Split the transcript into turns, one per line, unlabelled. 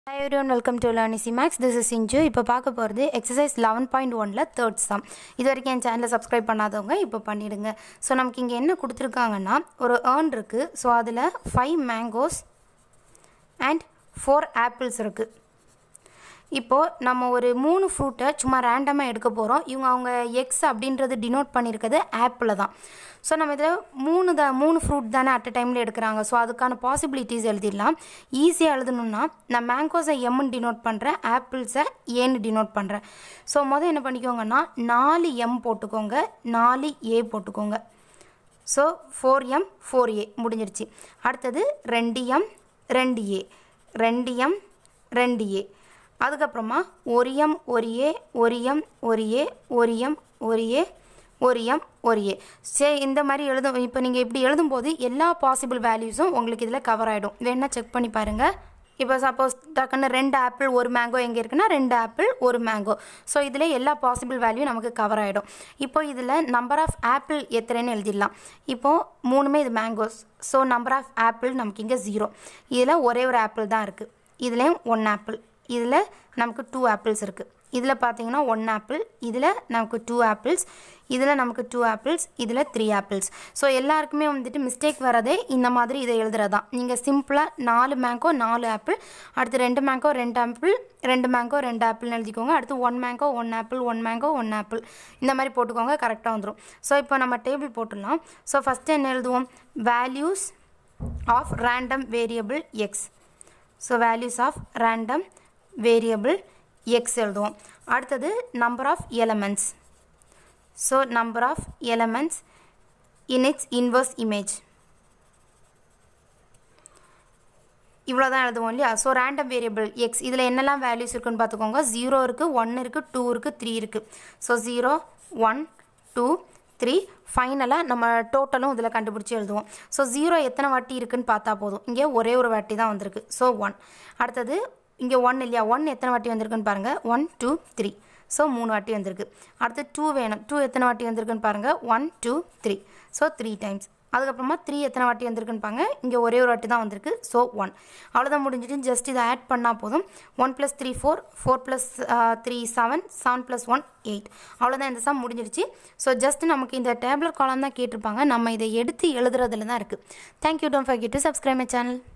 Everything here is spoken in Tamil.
Hi everyone, welcome to Learn Easy Maths. This is Sinju. இப்போ பார்க்க போகிறது exercise 11.1ல third sum. இது வரைக்கும் என் சேனலை சப்ஸ்கிரைப் பண்ணாதவங்க இப்போ பண்ணிடுங்க. ஸோ நமக்கு இங்கே என்ன கொடுத்துருக்காங்கன்னா ஒரு earn இருக்குது. ஸோ அதில் 5 mangoes and 4 apples இருக்குது. இப்போது நம்ம ஒரு 3 ஃப்ரூட்டை சும்மா ரேண்டமாக எடுக்க போகிறோம். இவங்க அவங்க எக்ஸ் அப்படின்றது டினோட் பண்ணியிருக்கிறது ஆப்பிள் தான். ஸோ நம்ம இதில் மூணு ஃப்ரூட் தானே அட் அ டைமில் எடுக்கிறாங்க. ஸோ அதுக்கான பாசிபிலிட்டிஸ் எழுதிடலாம். ஈஸியாக எழுதணும்னா நான் மேங்கோஸை எம்னு டினோட் பண்ணுறேன், ஆப்பிள்ஸை ஏன்னு டினோட் பண்ணுறேன். ஸோ மொதல் என்ன பண்ணிக்கோங்கன்னா 4 எம் போட்டுக்கோங்க, 4 ஏ போட்டுக்கோங்க. ஸோ 4M 4A முடிஞ்சிருச்சு. அடுத்தது 2M 2A 2M 2A. அதுக்கப்புறமா 1M 1A 1M 1A 1M 1A 1M 1A. சரி, இந்த மாதிரி இப்போ நீங்கள் இப்படி எழுதும்போது எல்லா பாசிபிள் வேல்யூஸும் உங்களுக்கு இதில் கவர் ஆகிடும். வேணா செக் பண்ணி பாருங்கள். இப்போ சப்போஸ் டக்குன்னு 2 ஆப்பிள் 1 மேங்கோ எங்கே இருக்குன்னா 2 ஆப்பிள் 1 மேங்கோ. ஸோ இதில் எல்லா பாசிபிள் வேல்யூ நமக்கு கவர் ஆகிடும். இப்போ இதில் நம்பர் ஆஃப் ஆப்பிள் எத்தனைன்னு எழுதிடலாம். இப்போது மூணுமே இது mangoes. So number of apple நமக்கு இங்கே 0. இதில் ஒரே ஒரு ஆப்பிள் தான் இருக்குது. இதுலேயும் 1 ஆப்பிள். இதில் நமக்கு 2 ஆப்பிள்ஸ் இருக்குது. இதில் பார்த்தீங்கன்னா 1 ஆப்பிள், இதில் நமக்கு 2 ஆப்பிள்ஸ், இதில் நமக்கு 2 ஆப்பிள்ஸ், இதில் 3 ஆப்பிள்ஸ். ஸோ எல்லாருக்குமே வந்துட்டு மிஸ்டேக் வரதே இந்த மாதிரி இதை எழுதுறதான். நீங்கள் சிம்பிளாக 4 மேங்கோ 4 ஆப்பிள், அடுத்து 2 மேங்கோ 2 ஆப்பிள், 2 மேங்கோ 2 ஆப்பிள்னு எழுதிக்கோங்க. அடுத்து 1 மேங்கோ 1 ஆப்பிள், 1 மேங்கோ 1 ஆப்பிள், இந்த மாதிரி போட்டுக்கோங்க, கரெக்டாக வந்துடும். ஸோ இப்போ நம்ம டேபிள் போட்டுடலாம். ஸோ ஃபஸ்ட்டு என்ன எழுதுவோம்? Values of random variable X. So values of random variable X எழுதுவோம். அடுத்தது number of elements. So number of elements in its inverse image. இவ்வளோ தான் எழுதுவோம் இல்லையா? ஸோ ரேண்டம் வேரியபிள் எக்ஸ் இதில் என்னெல்லாம் வேல்யூஸ் இருக்குன்னு பார்த்துக்கோங்க. 0 இருக்குது, 1 இருக்குது, 2 இருக்குது, 3 இருக்குது. ஸோ 0 1 2 3. ஃபைனலாக நம்ம டோட்டலும் இதில் கண்டுபிடிச்சி எழுதுவோம். ஸோ 0 எத்தனை வாட்டி இருக்குதுன்னு பார்த்தா போதும். இங்கே ஒரே ஒரு வாட்டி தான் வந்திருக்கு. ஸோ 1. அடுத்தது இங்கே 1 இல்லையா? 1 எத்தனை வாட்டி வந்திருக்குன்னு பாருங்கள். 1 2 3. ஸோ 3 வாட்டி வந்திருக்கு. அடுத்து 2 வேணும். 2 எத்தனை வாட்டி வந்திருக்குன்னு பாருங்கள். 1 2 3. So 3 times. அதுக்கப்புறமா 3 எத்தனை வாட்டி வந்திருக்குன்னு பாருங்க. இங்கே ஒரே ஒரு வாட்டி தான் வந்திருக்கு. ஸோ 1. அவ்வளோதான், முடிஞ்சிட்டு ஜஸ்ட் இதை ஆட் பண்ணால் போதும். 1 + 3 4, 4 + 3 7, 7 + 1 8. அவ்வளோதான், இந்த சம் முடிஞ்சிருச்சு. ஸோ ஜஸ்ட் நமக்கு இந்த டேபிளர் காலம் தான் கேட்டிருப்பாங்க. நம்ம இதை எடுத்து எழுதுறதுல தான் இருக்குது. Thank you. Don't forget to subscribe my channel.